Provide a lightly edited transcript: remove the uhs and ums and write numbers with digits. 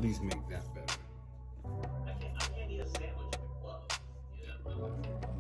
at least make that better. I can't eat a sandwich in the club. You know?